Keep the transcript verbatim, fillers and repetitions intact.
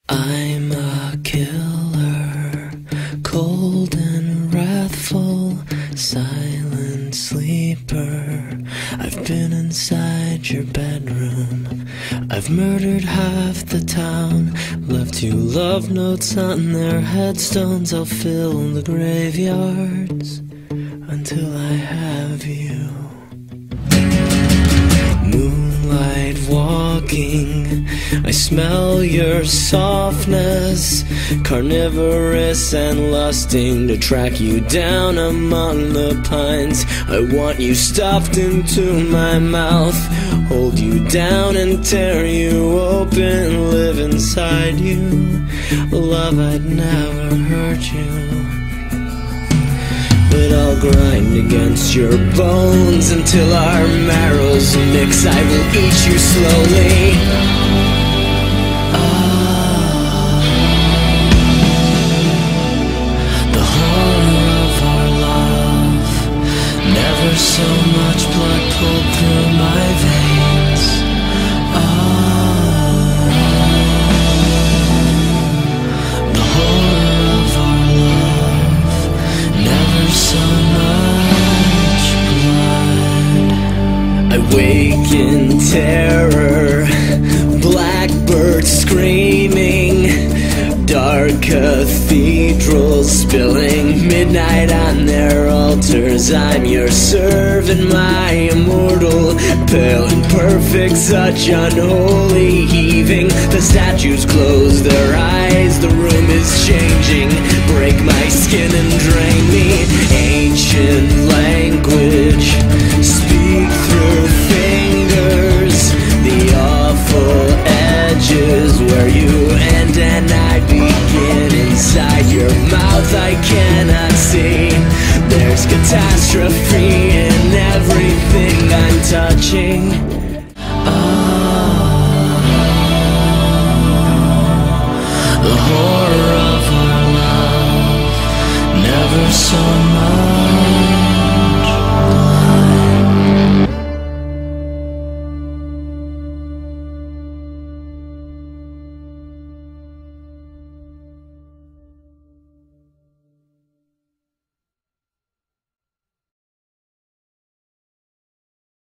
I'm a killer, cold and wrathful, silent sleeper. I've been inside your bedroom. I've murdered half the town, left you love notes on their headstones. I'll fill the graveyards until I have you. Moonlight walking, I smell your softness, carnivorous and lusting to track you down among the pines. I want you stuffed into my mouth, hold you down and tear you open, live inside you. Love, I'd never hurt you, but I'll grind against your bones until our marrows mix. I will eat you slowly. Ah, the horror of our love. Never so much blood pulled through my veins. Ah, the horror of our love. Never so much blood. I wake in terror, blackbirds screaming, dark cathedrals spilling midnight on their altars. I'm your servant, my immortal, pale and perfect, such unholy heaving. The statues close their eyes, the room is changing. Break my skin and drain me. Ancient language, speak through fingers. The awful edges where you end and I begin. Inside your mouth I cannot see. There's catastrophe in everything I'm touching. Ah, the horror of our love. Never so much